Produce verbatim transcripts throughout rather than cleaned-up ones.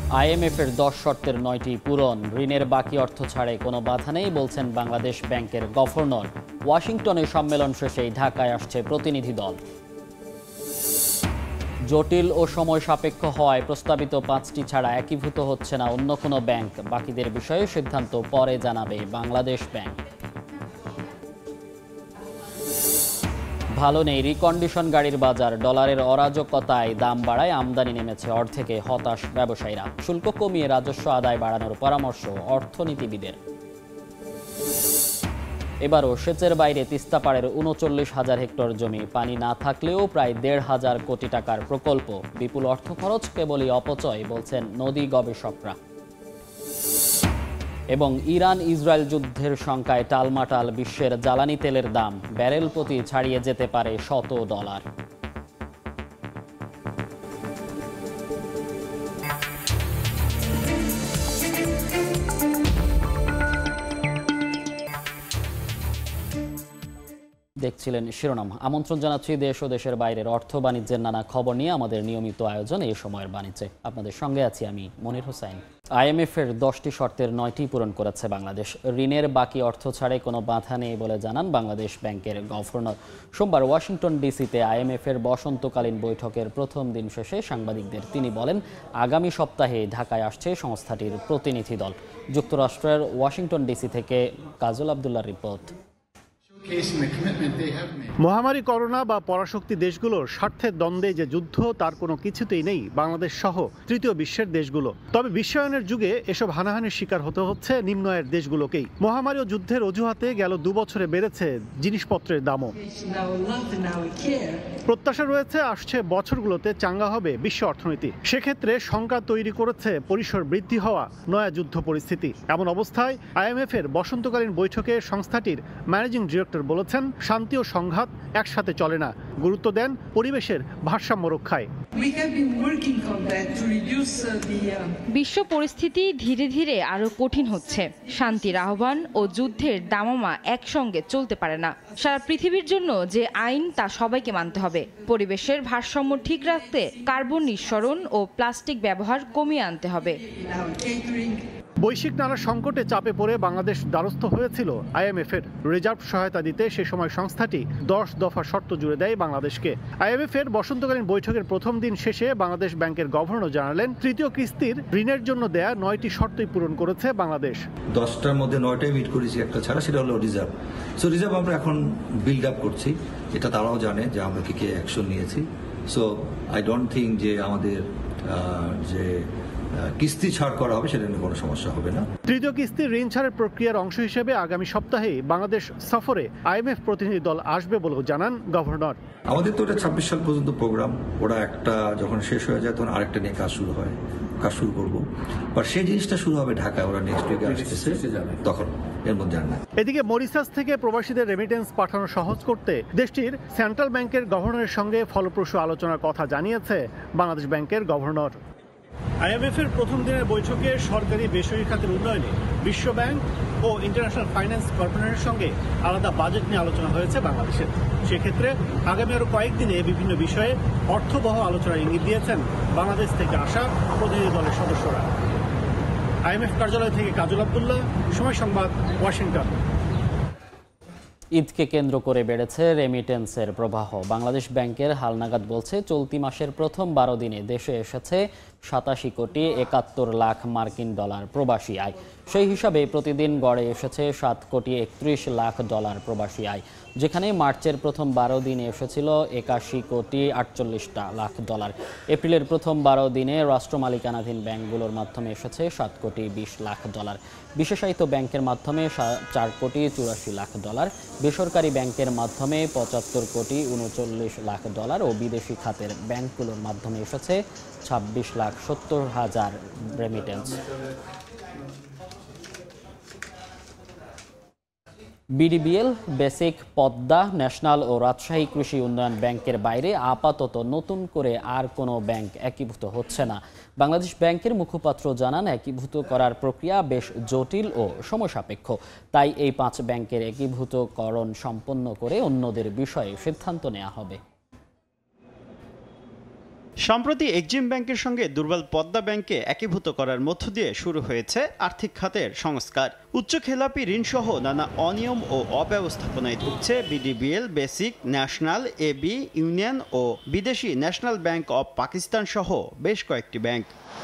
আইএমএফের দশ শর্তের নয়টি পূরণ, ঋণের বাকি অর্থ ছাড়ে কোনো বাধা নেই বলছেন বাংলাদেশ ব্যাংকের গভর্নর। ওয়াশিংটনে সম্মেলন শেষেই ঢাকায় আসছে প্রতিনিধি দল। জটিল ও সময় সাপেক্ষ হওয়ায় প্রস্তাবিত পাঁচটি ছাড়া একীভূত হচ্ছে না অন্য কোনো ব্যাংক। বাকিদের বিষয়ে সিদ্ধান্ত পরে জানাবে বাংলাদেশ ব্যাংক। ভালো নেই রিকন্ডিশন গাড়ির বাজার, ডলারের অরাজকতায় দাম বাড়ায় আমদানি নেমেছে অর্ধেকে, হতাশ ব্যবসায়ীরা। শুল্ক কমিয়ে রাজস্ব আদায় বাড়ানোর পরামর্শ অর্থনীতিবিদের। এবারও সেচের বাইরে তিস্তাপাড়ের উনচল্লিশ হাজার হেক্টর জমি, পানি না থাকলেও প্রায় দেড় হাজার কোটি টাকার প্রকল্প। বিপুল অর্থ খরচ কেবলই অপচয় বলছেন নদী গবেষকরা। এবং ইরান ইসরায়েল যুদ্ধের শঙ্কায় টালমাটাল বিশ্বের জ্বালানি তেলের দাম, ব্যারেল প্রতি ছাড়িয়ে যেতে পারে শত ডলার। দেখছিলেন শিরোনাম। আমন্ত্রণ জানাচ্ছি দেশ ও দেশের বাইরের অর্থ বাণিজ্যের নানা খবর নিয়ে আমাদের নিয়মিত আয়োজন এই সময়ের বাণিজ্যে। আপনাদের সঙ্গে আছি আমি মনির হোসেন। আইএমএফ এর দশটি শর্তের নয়টি পূরণ করেছে বাংলাদেশ। ঋণের বাকি অর্থ ছাড়ে কোনো বাধা নেই বলে জানান বাংলাদেশ ব্যাংকের গভর্নর। সোমবার ওয়াশিংটন ডিসিতে আইএমএফ এর বসন্তকালীন বৈঠকের প্রথম দিন শেষে সাংবাদিকদের তিনি বলেন, আগামী সপ্তাহে ঢাকায় আসছে সংস্থাটির প্রতিনিধি দল। যুক্তরাষ্ট্রের ওয়াশিংটন ডিসি থেকে কাজল আবদুল্লাহর রিপোর্ট। মহামারী করোনা বা পরাশক্তি দেশগুলোর স্বার্থের দ্বন্দ্বে যে যুদ্ধ, তার কোনো কিছুতেই নেই বাংলাদেশ সহ তৃতীয় বিশ্বের দেশগুলো। তবে বিশ্বায়নের যুগে এসব হানাহানির শিকার হতে হচ্ছে নিম্ন আয়ের দেশগুলোকেই। মহামারী ও যুদ্ধের অজুহাতে গেল দু বছরে বেড়েছে জিনিসপত্রের দামও। প্রত্যাশা রয়েছে আসছে বছরগুলোতে চাঙ্গা হবে বিশ্ব অর্থনীতি। সেক্ষেত্রে শঙ্কা তৈরি করেছে পরিসর বৃদ্ধি হওয়া নয়া যুদ্ধ পরিস্থিতি। এমন অবস্থায় আইএমএফ এর বসন্তকালীন বৈঠকে সংস্থাটির ম্যানেজিং ডিরেক্টর বলেছেন, শান্তি ও সংঘাত একসাথে চলে না, গুরুত্ব দেন পরিবেশের ভারসাম্য রক্ষায়। বিশ্ব পরিস্থিতি ধীরে ধীরে আরো কঠিন হচ্ছে। শান্তির আহ্বান ও যুদ্ধের দামামা একসঙ্গে চলতে পারে না। সারা পৃথিবীর জন্য যে আইন, তা সবাইকে মানতে হবে। পরিবেশের ভারসাম্য ঠিক রাখতে কার্বন নিঃসরণ ও প্লাস্টিক ব্যবহার কমিয়ে আনতে হবে। বৈশ্বিক নানা সংকটে চাপে পড়ে বাংলাদেশ দ্বারস্থ হয়েছিল আইএমএফ এর। রিজার্ভ সহায়তা দিতে সে সময় সংস্থাটি দশ দফা শর্ত জুড়ে দেয় বাংলাদেশকে। আইএমএফ এর বসন্তকালীন বৈঠকের প্রথম দিন শেষে বাংলাদেশ ব্যাংকের গভর্নর জানালেন, তৃতীয় কিস্তির ঋণের জন্য দেয়া নয়টি শর্তই পূরণ করেছে বাংলাদেশ। দশটার মধ্যে নয়টাই মিট করেছি, একটা ছাড়া, সেটা হলো রিজার্ভ। সো রিজার্ভ আমরা এখন বিল্ড আপ করছি, এটা তারাও জানে যে আমরা কি কি অ্যাকশন নিয়েছি। সো আই ডোন্ট থিঙ্ক যে আমাদের যে কিস্তি ছাড় করা হবে সেটা নিয়ে কোনো সমস্যা হবে না। তৃতীয় কিস্তির ঋণ ছাড়ের প্রক্রিয়ার অংশ হিসেবে আগামী সপ্তাহে বাংলাদেশ সফরে আইএমএফ প্রতিনিধি দল আসবে বলেও জানান গভর্নর। আমাদের তো এটা ছাব্বিশ সাল পর্যন্ত প্রোগ্রাম, ওরা একটা যখন শেষ হয়ে যায় তখন আরেকটা নিয়ে কাজ শুরু হয়, কাজ শুরু করবো। বাট সেই জিনিসটা শুরু হবে ঢাকায়, ওরা নেক্সট উইকে আসতেছে, তখন এর মধ্যে আর না। এদিকে মরিশাস থেকে প্রবাসীদের রেমিটেন্স পাঠানো সহজ করতে দেশটির সেন্ট্রাল ব্যাংকের গভর্নরের সঙ্গে ফলপ্রসূ আলোচনার কথা জানিয়েছে বাংলাদেশ ব্যাংকের গভর্নর। আইএমএফ এর প্রথম দিনের বৈঠকে সরকারি বেসরকারি খাতের উন্নয়নে বিশ্ব ব্যাংক ও ইন্টারন্যাশনাল ফাইন্যান্স কর্পোরেশনের সঙ্গে আলাদা বাজেট নিয়ে আলোচনা হয়েছে বাংলাদেশের। সেক্ষেত্রে আগামী আরো কয়েকদিনে বিভিন্ন বিষয়ে অর্থবহ আলোচনার ইঙ্গিত দিয়েছেন বাংলাদেশ থেকে আসা প্রতিনিধি দলের সদস্যরা। আইএমএফ কার্যালয় থেকে কাজল আবদুল্লাহ, সময় সংবাদ, ওয়াশিংটন। ঈদকে কেন্দ্র করে বেড়েছে রেমিটেন্সের প্রবাহ। বাংলাদেশ ব্যাংকের হালনাগাদ বলছে, চলতি মাসের প্রথম বারো দিনে দেশে এসেছে সাতাশি কোটি একাত্তর লাখ মার্কিন ডলার প্রবাসী আয়। সেই হিসাবে প্রতিদিন গড়ে এসেছে সাত কোটি একত্রিশ লাখ ডলার প্রবাসী আয়, যেখানে মার্চের প্রথম বারো দিনে এসেছিল একাশি কোটি আটচল্লিশটা লাখ ডলার। এপ্রিলের প্রথম বারো দিনে রাষ্ট্র মালিকানাধীন ব্যাংকগুলোর মাধ্যমে এসেছে সাত কোটি বিশ লাখ ডলার, বিশেষায়িত ব্যাংকের মাধ্যমে চার কোটি চুরাশি লাখ ডলার, বেসরকারি ব্যাংকের মাধ্যমে পঁচাত্তর কোটি উনচল্লিশ লাখ ডলার ও বিদেশি খাতের ব্যাংকগুলোর মাধ্যমে এসেছে ছাব্বিশ লাখ সত্তর হাজার remittance. BDBL, basic, Padma, national ও রাজশাহী কৃষি উন্নয়ন ব্যাংকের বাইরে আপাতত নতুন করে আর কোনো ব্যাংক একীভূত হচ্ছে না। বাংলাদেশ ব্যাংকের মুখপাত্র জানান, একীভূত করার প্রক্রিয়া বেশ জটিল ও সময়সাপেক্ষ। তাই এই পাঁচ ব্যাংকের একীভূতকরণ সম্পন্ন করে অন্যদের বিষয়ে সিদ্ধান্ত নেওয়া হবে। সম্প্রতি এক্সিম ব্যাংকের সঙ্গে দুর্বল পদ্মা ব্যাংককে একীভূত করার মধ্য দিয়ে শুরু হয়েছে আর্থিক খাতের সংস্কার। উচ্চ খেলাপি ঋণসহ নানা অনিয়ম ও অব্যবস্থাপনায় ধুঁকছে BDBL, basic, national, AB, union ও বিদেশি ন্যাশনাল ব্যাংক অব পাকিস্তান সহ বেশ কয়েকটি ব্যাংক।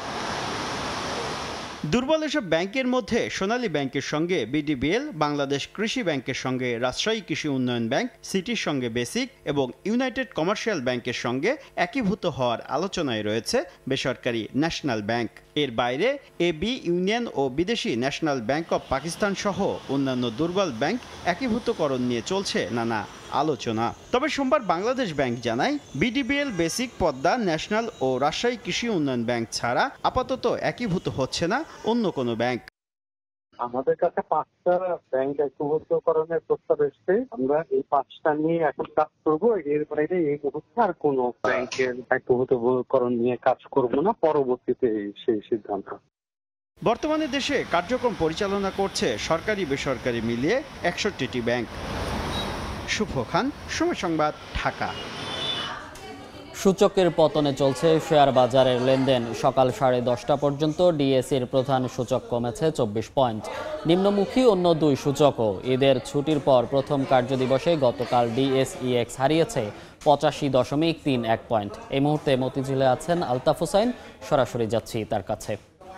দুর্বল এসব ব্যাংকের মধ্যে সোনালী ব্যাংকের সঙ্গে বিডিবিএল, বাংলাদেশ কৃষি ব্যাংকের সঙ্গে রাজশাহী কৃষি উন্নয়ন ব্যাংক, সিটির সঙ্গে বেসিক এবং ইউনাইটেড কমার্শিয়াল ব্যাংকের সঙ্গে একীভূত হওয়ার আলোচনায় রয়েছে বেসরকারি ন্যাশনাল ব্যাংক। এর বাইরে এবি, ইউনিয়ন ও বিদেশি ন্যাশনাল ব্যাংক অব পাকিস্তান সহ অন্যান্য দুর্বল ব্যাংক একীভূতকরণ নিয়ে চলছে নানা আলোচনা। তবে সোমবার বাংলাদেশ ব্যাংক জানায়, বিডিবিএল, বেসিক, পদ্মা, ন্যাশনাল ও রাজশাহী কৃষি উন্নয়ন ব্যাংক ছাড়া আপাতত একীভূত হচ্ছে না অন্য কোনো ব্যাংক। আমাদের কাছে পাঁচটা ব্যাংক একীভূতকরণের প্রস্তাব এসছে, আমরা এই পাঁচটা নিয়ে এখন কাজ করবো। এর বাইরে এই মুহূর্তে আর কোনো ব্যাংকের একীভূতকরণ নিয়ে কাজ করব না, পরবর্তীতে সেই সিদ্ধান্ত। বর্তমানে দেশে কার্যক্রম পরিচালনা করছে সরকারি বেসরকারি মিলিয়ে একষট্টিটি ব্যাংক। শুভ খান, সময় সংবাদ, ঢাকা। সূচকের পতনে চলছে শেয়ার বাজারের লেনদেন। সকাল সাড়ে দশটা পর্যন্ত ডিএসইর প্রধান সূচক কমেছে চব্বিশ পয়েন্ট। নিম্নমুখী অন্য দুই সূচকও। ঈদের ছুটির পর প্রথম কার্যদিবসে গতকাল ডিএসইএক্স হারিয়েছে পঁচাশি দশমিক তিন এক পয়েন্ট। এই মুহূর্তে মতিঝিলে আছেন আলতাফ হোসাইন, সরাসরি যাচ্ছি তার কাছে।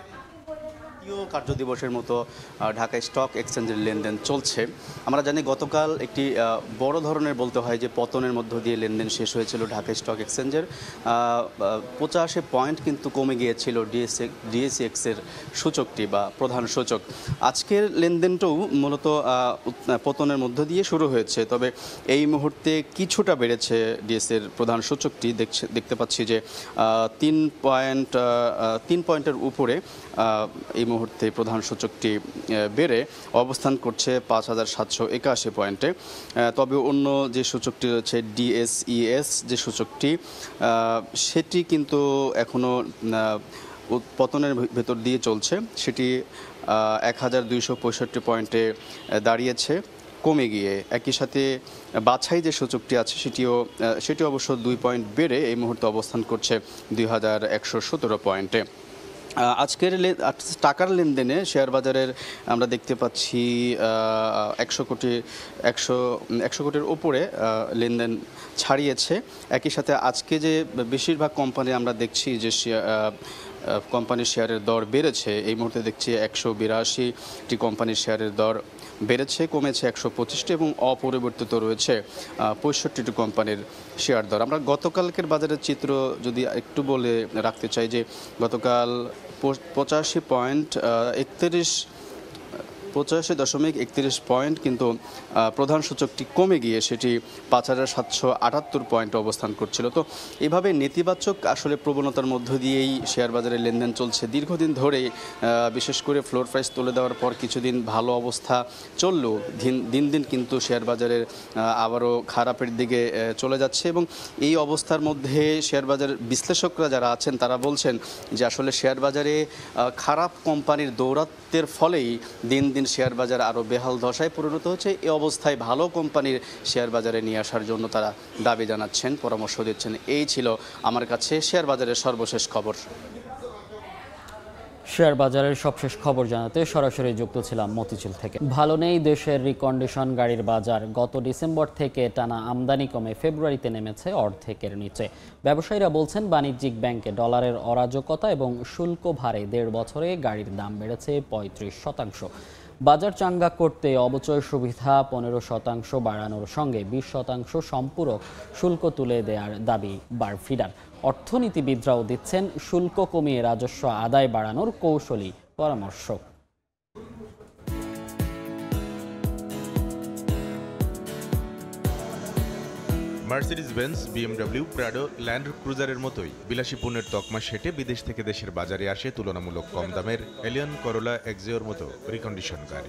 কার্যদিবসের মতো ঢাকা স্টক এক্সচেঞ্জের লেনদেন চলছে। আমরা জানি গতকাল একটি বড় ধরনের বলতে হয় যে পতনের মধ্য দিয়ে লেনদেন শেষ হয়েছিল ঢাকা স্টক এক্সচেঞ্জের। পঁচাশি পয়েন্ট কিন্তু কমে গিয়েছিল ডিএসএ ডিএসইএক্সের সূচকটি বা প্রধান সূচক। আজকের লেনদেনটাও মূলত পতনের মধ্য দিয়ে শুরু হয়েছে, তবে এই মুহূর্তে কিছুটা বেড়েছে ডিএসএর প্রধান সূচকটি। দেখছে দেখতে পাচ্ছি যে তিন পয়েন্ট তিন পয়েন্টের উপরে এই মুহূর্তে প্রধান সূচকটি বেড়ে অবস্থান করছে পাঁচ হাজার সাতশো একাশি পয়েন্টে। তবে অন্য যে সূচকটি রয়েছে ডিএসইএস যে সূচকটি, সেটি কিন্তু এখনও পতনের ভেতর দিয়ে চলছে। সেটি এক হাজার দুইশো পঁয়ষট্টি পয়েন্টে দাঁড়িয়েছে, কমে গিয়ে। একই সাথে বাছাই যে সূচকটি আছে সেটিও সেটি অবশ্য দুই পয়েন্ট বেড়ে এই মুহূর্তে অবস্থান করছে দুই হাজার একশো সতেরো পয়েন্টে। আজকের টাকার লেনদেনে শেয়ার বাজারের আমরা দেখতে পাচ্ছি একশো কোটি একশো একশো কোটির উপরে লেনদেন ছাড়িয়েছে। একই সাথে আজকে যে বেশিরভাগ কোম্পানি আমরা দেখছি যে কোম্পানির শেয়ারের দর বেড়েছে, এই মুহূর্তে দেখছি একশো বিরাশিটি কোম্পানির শেয়ারের দর বেড়েছে, কমেছে একশো পঁচিশটি এবং অপরিবর্তিত রয়েছে পঁয়ষট্টিটি কোম্পানির শেয়ার দর। আমরা গতকালকের বাজারের চিত্র যদি একটু বলে রাখতে চাই যে গতকাল পঁচাশি পয়েন্ট একত্রিশ পঁচাশি দশমিক একত্রিশ পয়েন্ট কিন্তু প্রধান সূচকটি কমে গিয়ে সেটি পাঁচ হাজার সাতশো আটাত্তর পয়েন্টে অবস্থান করছিল। তো এভাবে নেতিবাচক আসলে প্রবণতার মধ্য দিয়েই শেয়ার বাজারে লেনদেন চলছে দীর্ঘদিন ধরেই। বিশেষ করে ফ্লোর প্রাইস তুলে দেওয়ার পর কিছুদিন ভালো অবস্থা চললেও দিন দিন দিন কিন্তু শেয়ার বাজারের আবারও খারাপের দিকে চলে যাচ্ছে। এবং এই অবস্থার মধ্যে শেয়ার বাজার বিশ্লেষকরা যারা আছেন তারা বলছেন যে আসলে শেয়ার বাজারে খারাপ কোম্পানির দৌরাত্বের ফলেই দিন দিন শেয়ার বাজার আরও বেহাল দশায় পরিণত হচ্ছে। এই অবস্থায় ভালো কোম্পানির শেয়ার বাজারে নিয়ে আসার জন্য তারা দাবি জানাচ্ছেন, পরামর্শ দিচ্ছেন। এই ছিল আমার কাছে শেয়ার বাজারের সর্বশেষ খবর। শেয়ার বাজারের সবশেষ খবর জানাতে সরাসরি যুক্ত ছিলাম মতিঝিল থেকে। ভালো নেই দেশের রিকন্ডিশন গাড়ির বাজার। গত ডিসেম্বর থেকে টানা আমদানি কমে ফেব্রুয়ারিতে নেমেছে অর্ধেকের নিচে। ব্যবসায়ীরা বলছেন বাণিজ্যিক ব্যাংকে ডলারের অরাজকতা এবং শুল্ক ভারে দেড় বছরে গাড়ির দাম বেড়েছে পঁয়ত্রিশ শতাংশ। বাজার চাঙ্গা করতে অবচয় সুবিধা পনেরো শতাংশ বাড়ানোর সঙ্গে বিশ শতাংশ সম্পূরক শুল্ক তুলে দেওয়ার দাবি বারফিডার। অর্থনীতিবিদরাও দিচ্ছেন শুল্ক কমিয়ে রাজস্ব আদায় বাড়ানোর কৌশলী পরামর্শ। Mercedes Benz, BMW, Prado, land ক্রুজারের মতোই বিলাসী পণ্যের তকমা সেটে বিদেশ থেকে দেশের বাজারে আসে তুলনামূলক কম দামের এলিয়ন, করোলা, এক্সিওর মতো রিকন্ডিশন গাড়ি।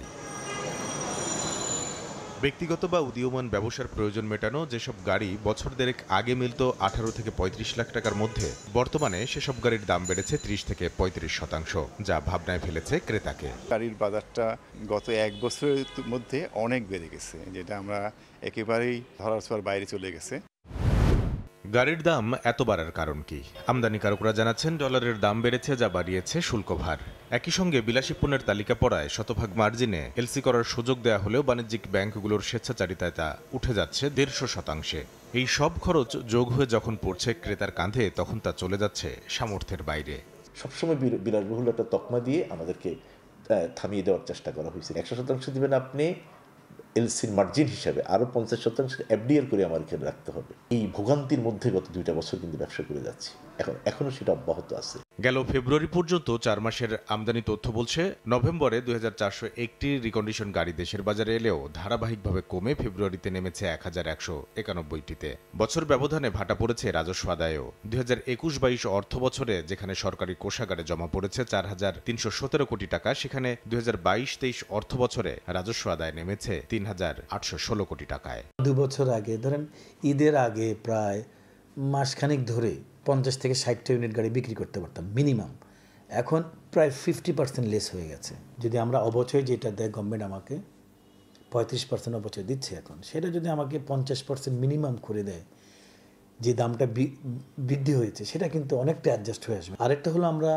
ব্যক্তিগত বা উদীয়মান ব্যবসার প্রয়োজন মেটানো যেসব গাড়ি বছর দেড়েক আগে মিলত আঠারো থেকে পঁয়ত্রিশ লাখ টাকার মধ্যে, বর্তমানে সেসব গাড়ির দাম বেড়েছে ত্রিশ থেকে পঁয়ত্রিশ শতাংশ, যা ভাবনায় ফেলেছে ক্রেতাকে। গাড়ির বাজারটা গত এক বছরের মধ্যে অনেক বেড়ে গেছে, যেটা আমরা একেবারেই ধরার ছোঁয়ার বাইরে চলে গেছে। গাড়ির দাম এত বাড়ার কারণ কি? আমদানিকারকরা জানাচ্ছেন ডলারের দাম বেড়েছে, যা বাড়িয়েছে শুল্ক ভার। একই সঙ্গে বিলাসী পণ্যের তালিকা পড়ায় শতভাগ মার্জিনে এলসি করার সুযোগ দেওয়া হলেও বাণিজ্যিক ব্যাংকগুলোর স্বেচ্ছাচারিতায় তা উঠে যাচ্ছে দেড়শো শতাংশে। এই সব খরচ যোগ হয়ে যখন পড়ছে ক্রেতার কাঁধে, তখন তা চলে যাচ্ছে সামর্থ্যের বাইরে। সবসময় বিলাসবহুল একটা তকমা দিয়ে আমাদেরকে থামিয়ে দেওয়ার চেষ্টা করা হয়েছে। একশো শতাংশ দিবেন আপনি এলসির মার্জিন হিসাবে, আরো পঞ্চাশ শতাংশ এফডিআর করে আমার এখানে রাখতে হবে। এই ভোগান্তির মধ্যে গত দুইটা বছর কিন্তু ব্যবসা করে যাচ্ছি, এখন এখনো সেটা অব্যাহত আছে। গেল ফেব্রুয়ারি পর্যন্ত চার মাসের আমদানি তথ্য বলছে, নভেম্বরে দুই হাজার চারশো একটি রিকন্ডিশন গাড়ি দেশের বাজারে এলেও ধারাবাহিকভাবে কমে ফেব্রুয়ারিতে নেমেছে এক হাজার একশো একানব্বইটিতে। বছর ব্যবধানে ভাটা পড়েছে রাজস্ব আদায়ও। দুই হাজার একুশ বাইশ অর্থ বছরে যেখানে সরকারি কোষাগারে জমা পড়েছে চার হাজার তিনশো সতেরো কোটি টাকা, সেখানে দুই হাজার বাইশ তেইশ অর্থ বছরে রাজস্ব আদায় নেমেছে তিন হাজার আটশো ষোলো কোটি টাকায়। দু বছর আগে ধরেন ঈদের আগে প্রায় মাসখানেক ধরে পঞ্চাশ থেকে ষাটটা ইউনিট গাড়ি বিক্রি করতে পারতাম মিনিমাম। এখন প্রায় ফিফটি পার্সেন্ট লেস হয়ে গেছে। যদি আমরা অবচয় যেটা দেয় গভর্নমেন্ট আমাকে পঁয়ত্রিশ পার্সেন্ট অবচয় দিচ্ছে এখন, সেটা যদি আমাকে পঞ্চাশ পার্সেন্ট মিনিমাম করে দেয়, যে দামটা বৃদ্ধি হয়েছে সেটা কিন্তু অনেকটা অ্যাডজাস্ট হয়ে আসবে। আরেকটা হলো আমরা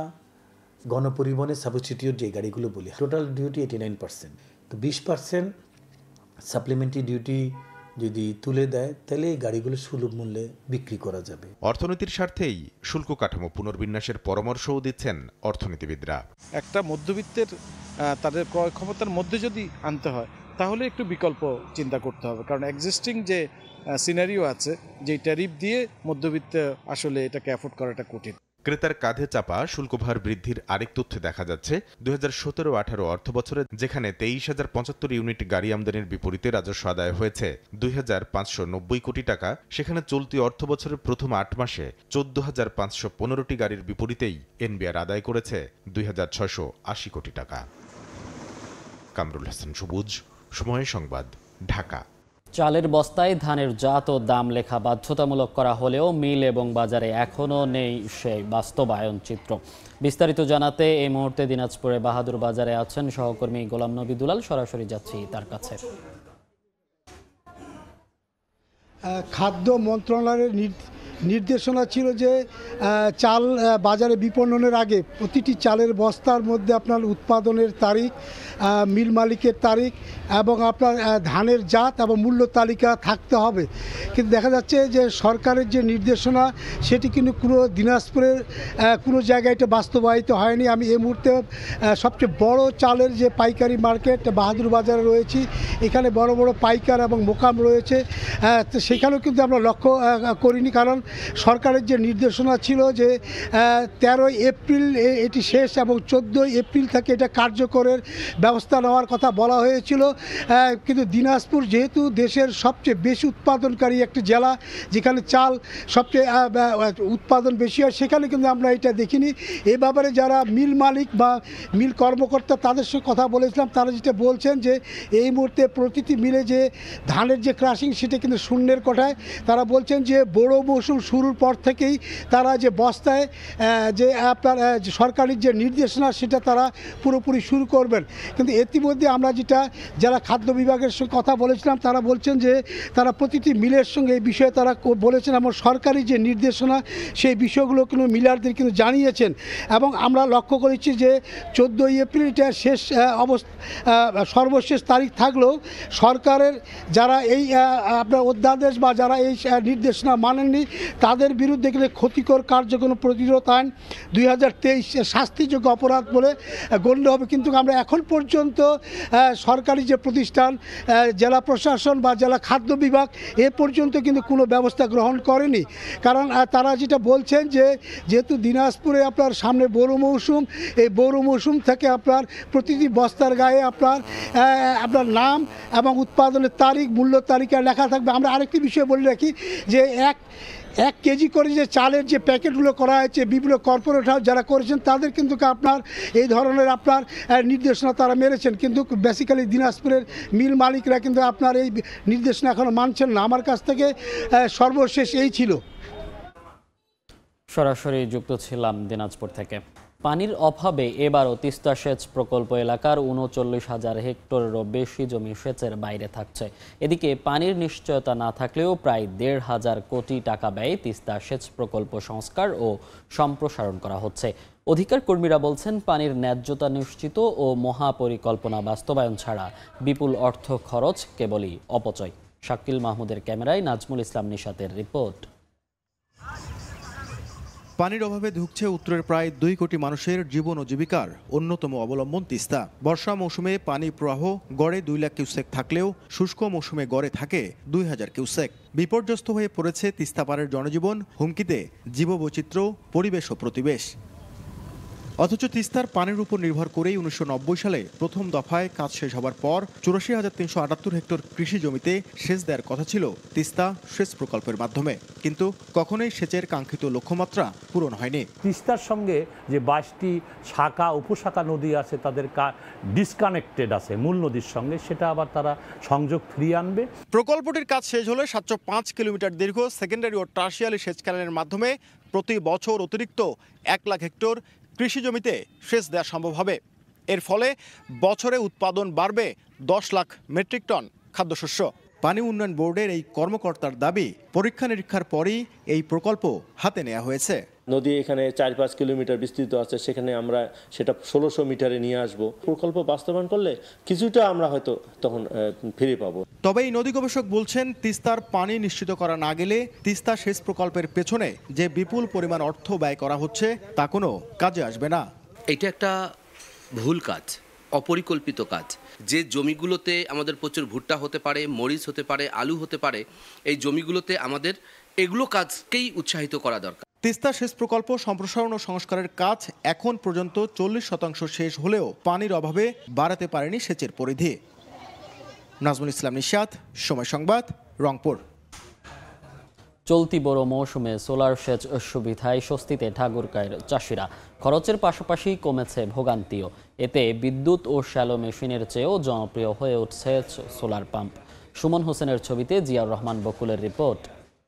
গণপরিবহনের সাবস্টিটিউট যে গাড়িগুলো বলি, total duty eighty nine percent, তো বিশ পার্সেন্ট সাপ্লিমেন্টারি ডিউটি যদি তুলে দেয় তাহলে এই গাড়িগুলো সুলভ মূল্যে বিক্রি করা যাবে। অর্থনীতির স্বার্থেই শুল্ক কাঠামো পুনর্বিন্যাসের পরামর্শও দিচ্ছেন অর্থনীতিবিদরা। একটা মধ্যবিত্তের তাদের ক্রয় ক্ষমতার মধ্যে যদি আনতে হয় তাহলে একটু বিকল্প চিন্তা করতে হবে, কারণ এক্সিস্টিং যে সিনারিও আছে, যে ট্যারিফ দিয়ে মধ্যবিত্ত আসলে এটাকে অ্যাফোর্ড করাটা কঠিন। ক্রেতার কাঁধে চাপা শুল্কভার বৃদ্ধির আরেক তথ্যে দেখা যাচ্ছে, দুই হাজার সতেরো আঠারো অর্থ বছরে যেখানে তেইশ হাজার পঁচাত্তর ইউনিট গাড়ি আমদানির বিপরীতে রাজস্ব আদায় হয়েছে দুই হাজার পাঁচশো নব্বই কোটি টাকা, সেখানে চলতি অর্থ বছরের প্রথম আট মাসে চোদ্দ হাজার পাঁচশো পনেরোটি গাড়ির বিপরীতেই এনবিআর আদায় করেছে দুই হাজার ছয়শো আশি কোটি টাকা। কামরুল হাসান সবুজ, সময় সংবাদ, ঢাকা। চালের বস্তায় ধানের জাত ও দাম লেখা বাধ্যতামূলক করা হলেও মিল এবং বাজারে এখনও নেই সেই বাস্তবায়ন চিত্র। বিস্তারিত জানাতে এই মুহূর্তে দিনাজপুরে বাহাদুর বাজারে আছেন সহকর্মী গোলাম নবী দুলাল। সরাসরি যাচ্ছি তার কাছে। খাদ্য মন্ত্রণালয়ের নির্দেশনা ছিল যে চাল বাজারে বিপণনের আগে প্রতিটি চালের বস্তার মধ্যে আপনার উৎপাদনের তারিখ, মিল মালিকের তারিখ এবং আপনার ধানের জাত এবং মূল্য তালিকা থাকতে হবে। কিন্তু দেখা যাচ্ছে যে সরকারের যে নির্দেশনা সেটি কিন্তু কোনো দিনাজপুরের কোনো জায়গায় এটা বাস্তবায়িত হয়নি। আমি এই মুহূর্তে সবচেয়ে বড় চালের যে পাইকারি মার্কেট বাহাদুর বাজারে রয়েছি, এখানে বড় বড় পাইকার এবং মোকাম রয়েছে, তো সেখানেও কিন্তু আমরা লক্ষ্য করিনি, কারণ সরকারের যে নির্দেশনা ছিল যে তেরোই এপ্রিল এটি শেষ এবং চোদ্দোই এপ্রিল থেকে এটা কার্যকরের ব্যবস্থা নেওয়ার কথা বলা হয়েছিল। কিন্তু দিনাজপুর যেহেতু দেশের সবচেয়ে বেশি উৎপাদনকারী একটি জেলা, যেখানে চাল সবচেয়ে উৎপাদন বেশি হয়, সেখানে কিন্তু আমরা এটা দেখিনি। এ ব্যাপারে যারা মিল মালিক বা মিল কর্মকর্তা তাদের সঙ্গে কথা বলেছিলাম, তারা যেটা বলছেন যে এই মুহূর্তে প্রতিটি মিলে যে ধানের যে ক্রাশিং সেটা কিন্তু শূন্যের কোঠায়। তারা বলছেন যে বড় মৌসুম শুরুর পর থেকেই তারা যে বস্তায় যে আপনার সরকারি যে নির্দেশনা সেটা তারা পুরোপুরি শুরু করবেন। কিন্তু ইতিমধ্যে আমরা যেটা যারা খাদ্য বিভাগের সঙ্গে কথা বলেছিলাম, তারা বলছেন যে তারা প্রতিটি মিলের সঙ্গে এই বিষয়ে তারা বলেছেন এবং সরকারি যে নির্দেশনা সেই বিষয়গুলো কিন্তু মিলারদের কিন্তু জানিয়েছেন। এবং আমরা লক্ষ্য করেছি যে চোদ্দোই এপ্রিল এটা শেষ অবস্থা সর্বশেষ তারিখ থাকলেও সরকারের যারা এই আপনার অধ্যাদেশ বা যারা এই নির্দেশনা মানেননি তাদের বিরুদ্ধে গেলে ক্ষতিকর কার্যক্রম প্রতিরোধ আইন দুই হাজার তেইশ শাস্তিযোগ্য অপরাধ বলে গণ্য হবে। কিন্তু আমরা এখন পর্যন্ত সরকারি যে প্রতিষ্ঠান, জেলা প্রশাসন বা জেলা খাদ্য বিভাগ এ পর্যন্ত কিন্তু কোনো ব্যবস্থা গ্রহণ করেনি। কারণ তারা যেটা বলছেন যে যেহেতু দিনাজপুরে আপনার সামনে বড় মৌসুম, এই বড় মৌসুম থেকে আপনার প্রতিটি বস্তার গায়ে আপনার আপনার নাম এবং উৎপাদনের তারিখ, মূল্য তালিকা লেখা থাকবে। আমরা আরেকটি বিষয় বলে রাখি যে এক এক কেজি করে যে চালের যে প্যাকেটগুলো করা হয়েছে বিভিন্ন কর্পোরেট হাউস যারা করেছেন তাদের কিন্তু আপনার এই ধরনের আপনার নির্দেশনা তারা মেরেছেন, কিন্তু বেসিক্যালি দিনাজপুরের মিল মালিকরা কিন্তু আপনার এই নির্দেশনা এখনো মানছেন না। আমার কাছ থেকে সর্বশেষ এই ছিল। সরাসরি যুক্ত ছিলাম দিনাজপুর থেকে। পানির অভাবে এবারও তিস্তা সেচ প্রকল্প এলাকার উনচল্লিশ হাজার হেক্টরেরও বেশি জমি সেচের বাইরে থাকছে। এদিকে পানির নিশ্চয়তা না থাকলেও প্রায় দেড় হাজার কোটি টাকা ব্যয়ে তিস্তা সেচ প্রকল্প সংস্কার ও সম্প্রসারণ করা হচ্ছে। অধিকার কর্মীরা বলছেন, পানির ন্যায্যতা নিশ্চিত ও মহাপরিকল্পনা বাস্তবায়ন ছাড়া বিপুল অর্থ খরচ কেবলই অপচয়। শাকিল মাহমুদের ক্যামেরায় নাজমুল ইসলাম নিশাতের রিপোর্ট। পানির অভাবে ধুঁকছে উত্তরের প্রায় দুই কোটি মানুষের জীবন ও জীবিকার অন্যতম অবলম্বন তিস্তা। বর্ষা মৌসুমে পানি প্রবাহ গড়ে দুই লাখ কিউসেক থাকলেও শুষ্ক মৌসুমে গড়ে থাকে দুই হাজার কিউসেক। বিপর্যস্ত হয়ে পড়েছে তিস্তা পাড়ের জনজীবন, হুমকিতে জীববৈচিত্র্য, পরিবেশ ও প্রতিবেশ। অথচ তিস্তার পানির উপর নির্ভর করেই উনিশশো নব্বই সালে প্রথম দফায় কাজ শেষ হবার পর চুরাশি হাজার তিনশো আটাত্তর হেক্টর কৃষি জমিতে সেচ দেওয়ার কথা ছিল তিস্তা সেচ প্রকল্পের মাধ্যমে, কিন্তু কখনোই সেচের কাঙ্ক্ষিত লক্ষ্যমাত্রা পূরণ হয়নি। তিস্তার সঙ্গে যে বাইশটি শাখা উপশাখা নদী আছে তাদের ডিসকানেক্টেড আছে মূল নদীর সঙ্গে, সেটা আবার তারা সংযোগ ফিরিয়ে আনবে। প্রকল্পটির কাজ শেষ হলে সাতশো পাঁচ কিলোমিটার দীর্ঘ সেকেন্ডারি ও টার্সিয়ারি সেচ ক্যানেলের মাধ্যমে প্রতি বছর অতিরিক্ত এক লাখ হেক্টর কৃষি জমিতে সেচ দেওয়া সম্ভব হবে। এর ফলে বছরে উৎপাদন বাড়বে দশ লাখ মেট্রিক টন খাদ্যশস্য। পানি উন্নয়ন বোর্ডের এই কর্মকর্তার দাবি, পরীক্ষা নিরীক্ষার পরই এই প্রকল্প হাতে নেওয়া হয়েছে। নদী এখানে চার পাঁচ কিলোমিটার বিস্তৃত আছে, সেখানে আমরা সেটা ষোলোশো মিটারে নিয়ে আসব। প্রকল্প বাস্তবায়ন করলে কিছুটা আমরা হয়তো তখন ফিরে পাবো। তবে এই নদী গবেষক বলছেন, তিস্তার পানি নিশ্চিত করা না গেলে তিস্তা সেচ প্রকল্পের পেছনে যে বিপুল পরিমাণ অর্থ ব্যয় করা হচ্ছে তা কোনো কাজে আসবে না। এটা একটা ভুল কাজ, অপরিকল্পিত কাজ। যে জমিগুলোতে আমাদের প্রচুর ভুট্টা হতে পারে, মরিচ হতে পারে, আলু হতে পারে, এই জমিগুলোতে আমাদের এগুলো কাজকেই উৎসাহিত করা দরকার। তিস্তা সেচ প্রকল্প সম্প্রসারণ ও সংস্কারের কাজ এখন পর্যন্ত চল্লিশ শতাংশ শেষ হলেও পানির অভাবে বাড়াতে পারেনি সেচের পরিধি। নাজমুল ইসলাম নিশাত, সময় সংবাদ, রংপুর। চলতি বড় মৌসুমে সোলার সেচ সুবিধায় স্বস্তিতে ঠাকুরগাঁয়ের চাষিরা। খরচের পাশাপাশি কমেছে ভোগান্তিও। এতে বিদ্যুৎ ও শ্যালো মেশিনের চেয়েও জনপ্রিয় হয়ে উঠছে সোলার পাম্প। সুমন হোসেনের ছবিতে জিয়াউর রহমান বকুলের রিপোর্ট।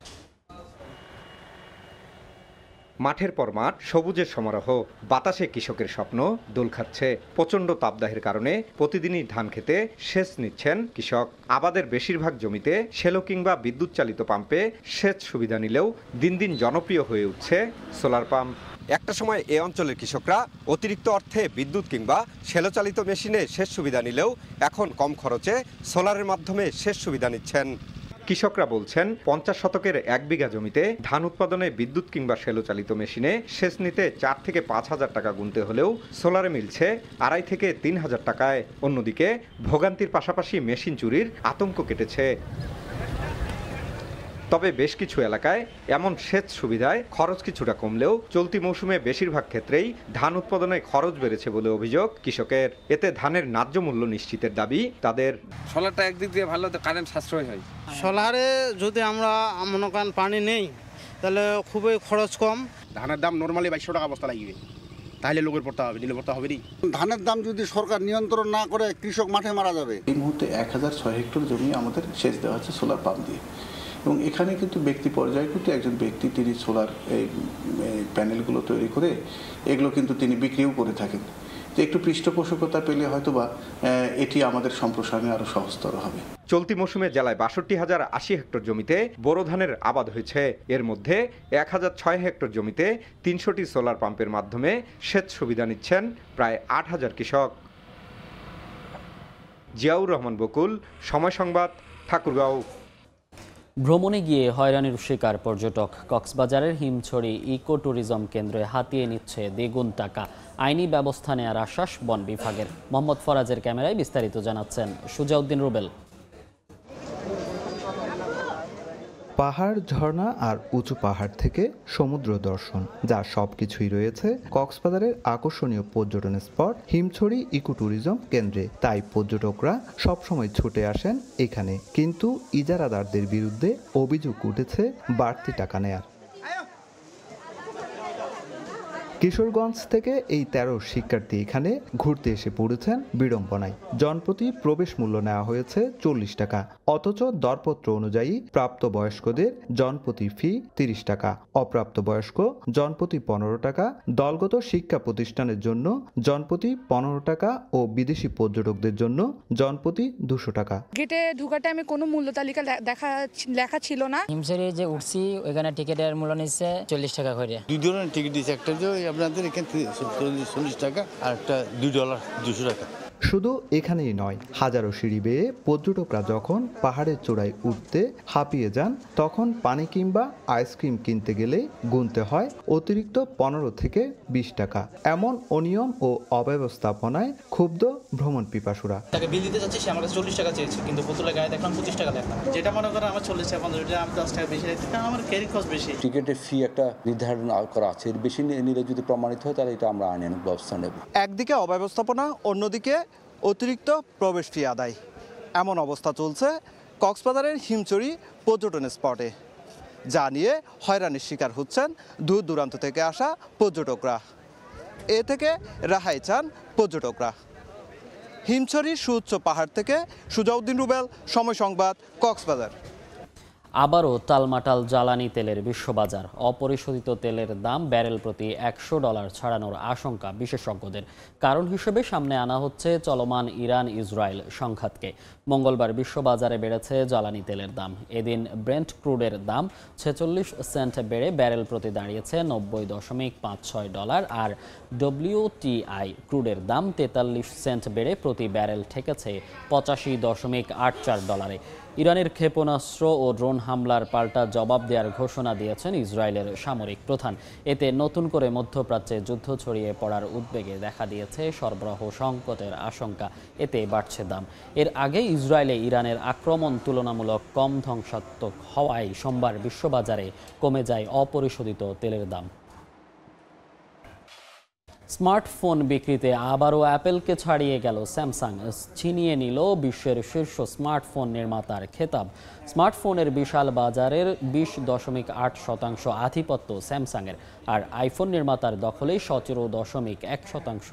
মাঠের পর মাঠ, সবুজের সমারোহ, বাতাসে কৃষকের স্বপ্ন দোল খাচ্ছে। প্রচণ্ড তাপদাহের কারণে প্রতিদিনই ধান খেতে সেচ নিচ্ছেন কৃষক। আবাদের বেশিরভাগ জমিতে শ্যালো কিংবা বিদ্যুৎ চালিত পাম্পে সেচ সুবিধা নিলেও দিন দিন জনপ্রিয় হয়ে উঠছে সোলার পাম্প। একটা সময় এ অঞ্চলের কৃষকরা অতিরিক্ত অর্থে বিদ্যুৎ কিংবা শ্যালো চালিত মেশিনে সেচ সুবিধা নিলেও এখন কম খরচে সোলারের মাধ্যমে সেচ সুবিধা নিচ্ছেন। কৃষকরা বলছেন, পঞ্চাশ শতকের এক বিঘা জমিতে ধান উৎপাদনে বিদ্যুৎ কিংবা শ্যালো চালিত মেশিনে সেচ নিতে চার থেকে পাঁচ হাজার টাকা গুনতে হলেও সোলারে মিলছে আড়াই থেকে তিন হাজার টাকায়। অন্যদিকে ভোগান্তির পাশাপাশি মেশিন চুরির আতঙ্ক কেটেছে। তবে বেশ কিছু এলাকায় এমন সেচ সুবিধায় খরচ কিছুটা কমলেও চলতি মৌসুমে বেশিরভাগ ক্ষেত্রেই ধান উৎপাদনে খরচ বেড়েছে বলে অভিযোগ কৃষকের। এতে ধানের ন্যায্য মূল্য নিশ্চিতের দাবি তাদের। সোলারটা একদিক দিয়ে ভালো, কারেন্ট সাশ্রয় হয়। সোলারে যদি আমরা মনে করেন পানি নেই তাহলে খুবই খরচ কম। ধানের দাম নর্মালি বাইশশো টাকা বস্তা লাগবে, তাহলে লোকের পড়তে হবে, নিলে পড়তে হবে নি। ধানের দাম যদি সরকার নিয়ন্ত্রণ না করে কৃষক মাঠে মারা যাবে। এই মুহূর্তে এক হাজার ছয় হেক্টর জমি আমাদের সেচ দেওয়া হচ্ছে সোলার পাম্প দিয়ে, এবং এখানে কিন্তু ব্যক্তি পর্যায়ে কিন্তু একজন ব্যক্তি তিনি সোলার এই প্যানেলগুলো তৈরি করে এগুলো কিন্তু তিনি বিক্রিও করে থাকেন। তো একটু পৃষ্ঠপোষকতা পেলে হয়তোবা এটি আমাদের সম্প্রসারণে আরও সহজতর হবে। চলতি মৌসুমে জেলায় বাষট্টি হাজার আশি হেক্টর জমিতে বোরো ধানের আবাদ হয়েছে। এর মধ্যে এক হাজার ছয় হেক্টর জমিতে তিনশোটি সোলার পাম্পের মাধ্যমে সেচ সুবিধা নিচ্ছেন প্রায় আট হাজার কৃষক। জিয়াউর রহমান বকুল, সময় সংবাদ, ঠাকুরগাঁও। ভ্রমণে গিয়ে হয়রানির শিকার পর্যটক। কক্সবাজারের হিমছড়ি ইকো ট্যুরিজম কেন্দ্রে হাতিয়ে নিচ্ছে দ্বিগুণ টাকা। আইনি ব্যবস্থা নেওয়ার আশ্বাস বন বিভাগের। মোহাম্মদ ফরাজের ক্যামেরায় বিস্তারিত জানাচ্ছেন সুজাউদ্দিন রুবেল। পাহাড়, ঝর্ণা আর উঁচু পাহাড় থেকে সমুদ্র দর্শন, যা সবকিছুই রয়েছে কক্সবাজারের আকর্ষণীয় পর্যটন স্পট হিমছড়ি ইকো ট্যুরিজম কেন্দ্রে। তাই পর্যটকরা সবসময় ছুটে আসেন এখানে। কিন্তু ইজারাদারদের বিরুদ্ধে অভিযোগ উঠেছে বাড়তি টাকা নেয়ার। কিশোরগঞ্জ থেকে এই তেরো শিক্ষার্থী এখানে ঘুরতে এসে পড়েছেন বিড়ম্বনায়। জনপ্রতি প্রবেশ মূল্য নেওয়া হয়েছে চল্লিশ টাকা, অথচ দরপত্র অনুযায়ী প্রাপ্তবয়স্কদের জনপ্রতি ফি তিরিশ টাকা, অপ্রাপ্তবয়স্ক জনপ্রতি পনেরো টাকা, দলগত শিক্ষা প্রতিষ্ঠানের জন্য জনপ্রতি পনেরো টাকা ও বিদেশি পর্যটকদের জন্য জনপ্রতি দুশো টাকা। গেটে ঢোকার টাইমে কোনো মূল্য তালিকা দেখা লেখা ছিল না। হিমছড়ি যে উঠছি ওইখানে টিকিটের মূল্য নিচ্ছে চল্লিশ টাকা করে। দুই ধরনের টিকিট দিচ্ছে, একটা যে আপনাদের এখান থেকে চল্লিশ টাকা আর একটা দুই ডলার দুশো টাকা। শুধু এখানেই নয়, হাজারো সিঁড়ি বেয়ে পর্যটকরা যখন পাহাড়ের চূড়ায় উঠতে হাঁপিয়ে যান, তখন পানি কিংবা আইসক্রিম কিনতে গেলে গুনতে হয় অতিরিক্ত পনেরো থেকে বিশ টাকা। এমন অনিয়ম ও অব্যবস্থাপনায় ক্ষুব্ধ ভ্রমণ পিপাসুরা। তাকে বিল দিতে চাচ্ছি, সে আমার কাছে চল্লিশ টাকা চেয়েছে, কিন্তু বোতলের গায়ে দেখলাম পঁচিশ টাকা দেখলাম। যেটা মনে করেন আমার চল্লিশ টাকা পঞ্চাশ টাকা, আমি দশ টাকা বেশি রাখতে, আমার ক্যারি কস্ট বেশি। টিকিটের ফি একটা নির্ধারণ করা আছে, এর বেশি নিলে যদি প্রমাণিত হয় তাহলে এটা আমরা আইনানুগ ব্যবস্থা নেব। একদিকে অব্যবস্থাপনা, অন্যদিকে অতিরিক্ত প্রবেশ ফি আদায়, এমন অবস্থা চলছে কক্সবাজারের হিমছড়ি পর্যটন স্পটে, যা নিয়ে হয়রানির শিকার হচ্ছেন দূর দূরান্ত থেকে আসা পর্যটকরা। এ থেকে রেহাই চান পর্যটকরা। হিমছড়ির সুউচ্চ পাহাড় থেকে সুজাউদ্দিন রুবেল, সময় সংবাদ, কক্সবাজার। আবারও টালমাটাল জ্বালানি তেলের বিশ্ববাজার। অপরিশোধিত তেলের দাম ব্যারেল প্রতি একশো ডলার ছাড়ানোর আশঙ্কা বিশেষজ্ঞদের। কারণ হিসেবে সামনে আনা হচ্ছে চলমান ইরান ইসরায়েল সংঘাতকে। মঙ্গলবার বিশ্ববাজারে বেড়েছে জ্বালানি তেলের দাম। এদিন ব্রেন্ট ক্রুডের দাম ছেচল্লিশ সেন্ট বেড়ে ব্যারেল প্রতি দাঁড়িয়েছে নব্বই দশমিক পাঁচ ছয় ডলার, আর ডব্লিউটিআই ক্রুডের দাম তেতাল্লিশ সেন্ট বেড়ে প্রতি ব্যারেল ঠেকেছে পঁচাশি দশমিক আট চার ডলারে। ইরানের ক্ষেপণাস্ত্র ও ড্রোন হামলার পাল্টা জবাব দেওয়ার ঘোষণা দিয়েছেন ইসরায়েলের সামরিক প্রধান। এতে নতুন করে মধ্যপ্রাচ্যে যুদ্ধ ছড়িয়ে পড়ার উদ্বেগে দেখা দিয়েছে সরবরাহ সংকটের আশঙ্কা, এতে বাড়ছে দাম। এর আগে ইসরায়েলে ইরানের আক্রমণ তুলনামূলক কম ধ্বংসাত্মক হওয়ায় সোমবার বিশ্ববাজারে কমে যায় অপরিশোধিত তেলের দাম। স্মার্টফোন বিক্রিতে আবারও অ্যাপেলকে ছাড়িয়ে গেল স্যামসাং, ছিনিয়ে নিল বিশ্বের শীর্ষ স্মার্টফোন নির্মাতার খেতাব। স্মার্টফোনের বিশাল বাজারের বিশ দশমিক আট শতাংশ আধিপত্য স্যামসাংয়ের, আর আইফোন নির্মাতার দখলে সতেরো দশমিক এক শতাংশ।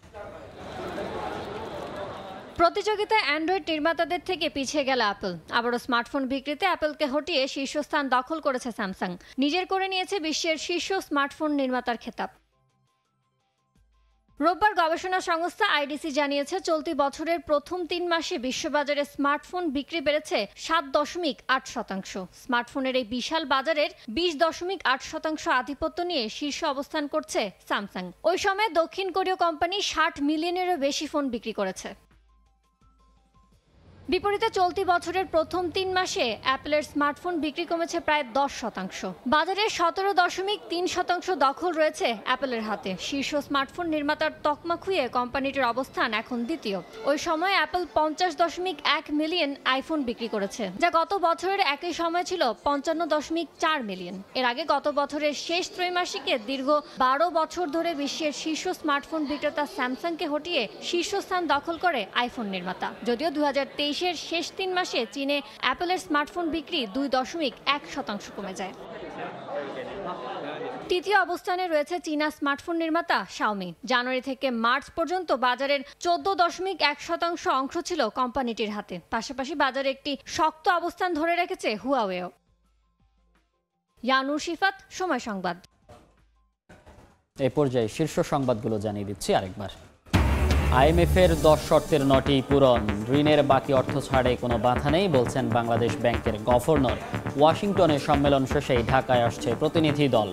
প্রতিযোগিতায় অ্যান্ড্রয়েড নির্মাতাদের থেকে পিছিয়ে গেল অ্যাপল। আবারও স্মার্টফোন বিক্রিতে অ্যাপলকে হটিয়ে শীর্ষস্থান দখল করেছে স্যামসাং, নিজের করে নিয়েছে বিশ্বের শীর্ষ স্মার্টফোন নির্মাতার খেতাব। রোববার গবেষণা সংস্থা আইডিসি জানিয়েছে, চলতি বছরের প্রথম তিন মাসে বিশ্ববাজারে স্মার্টফোন বিক্রি বেড়েছে সাত দশমিক আট শতাংশ। স্মার্টফোনের এই বিশাল বাজারের বিশ দশমিক আট শতাংশ আধিপত্য নিয়ে শীর্ষ অবস্থান করছে স্যামসাং। ওই সময় দক্ষিণ কোরীয় কোম্পানি ষাট মিলিয়নেরও বেশি ফোন বিক্রি করেছে। বিপরীতে চলতি বছরের প্রথম তিন মাসে অ্যাপলের স্মার্টফোন বিক্রি কমেছে প্রায় দশ শতাংশ। বাজারের সতেরো দশমিক তিন শতাংশ দখল রয়েছে অ্যাপলের হাতে। শীর্ষ স্মার্টফোন নির্মাতার তকমা খুইয়ে কোম্পানিটির অবস্থান এখন দ্বিতীয়। ওই সময় অ্যাপল পঞ্চাশ দশমিক এক মিলিয়ন আইফোন বিক্রি করেছে, যা গত বছরের একই সময় ছিল পঞ্চান্ন দশমিক চার মিলিয়ন। এর আগে গত বছরের শেষ ত্রৈমাসিকে দীর্ঘ বারো বছর ধরে বিশ্বের শীর্ষ স্মার্টফোন বিক্রেতা স্যামসাংকে হটিয়ে শীর্ষস্থান দখল করে আইফোন নির্মাতা। যদিও দু হাজার তেইশ শেষ তিন মাসে চীনে অ্যাপলের স্মার্টফোন বিক্রি দুই দশমিক এক শতাংশ কমে যায়। তৃতীয় অবস্থানে রয়েছে চীনা স্মার্টফোন নির্মাতা শাওমি। জানুয়ারি থেকে মার্চ পর্যন্ত বাজারের চোদ্দ দশমিক এক শতাংশ অংশ ছিল কোম্পানিটির হাতে। পাশাপাশি বাজারে একটি শক্ত অবস্থান ধরে রেখেছে হুয়াওয়েও। ইয়ানুর শিফাত, সময় সংবাদ। এই পর্যায়ে শীর্ষ সংবাদগুলো জানিয়ে দিচ্ছি আরেকবার। আইএমএফের দশ শর্তের নটি পূরণ, ঋণের বাকি অর্থ ছাড়ে কোনো বাধা নেই বলছেন বাংলাদেশ ব্যাংকের গভর্নর। ওয়াশিংটনে সম্মেলন শেষেই ঢাকায় আসছে প্রতিনিধি দল।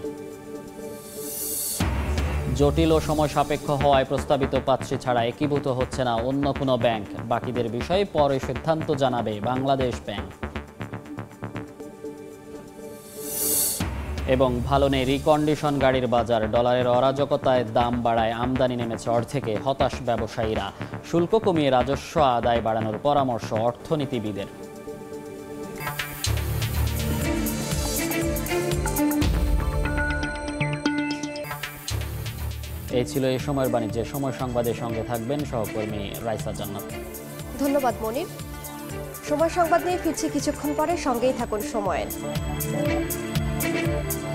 জটিল ও সময় সাপেক্ষ হওয়ায় প্রস্তাবিত পাত্রী ছাড়া একীভূত হচ্ছে না অন্য কোনো ব্যাংক। বাকিদের বিষয়ে পরে সিদ্ধান্ত জানাবে বাংলাদেশ ব্যাংক। এবং ভালো নেই রিকন্ডিশন গাড়ির বাজার, ডলারের অরাজকতায় দাম বাড়ায় আমদানি নেমেছে অর্ধেকে, হতাশ ব্যবসায়ীরা। শুল্ক কমিয়ে রাজস্ব আদায় বাড়ানোর পরামর্শ অর্থনীতিবিদের। এই ছিল এই সময়ের বাণিজ্যে। সময় সংবাদের সঙ্গে থাকবেন সহকর্মী রাইসা জান্নাত। ধন্যবাদ মনির। সময় সংবাদ নিয়ে ফিরছি কিছুক্ষণ পরে, সঙ্গেই থাকুন সময়ের।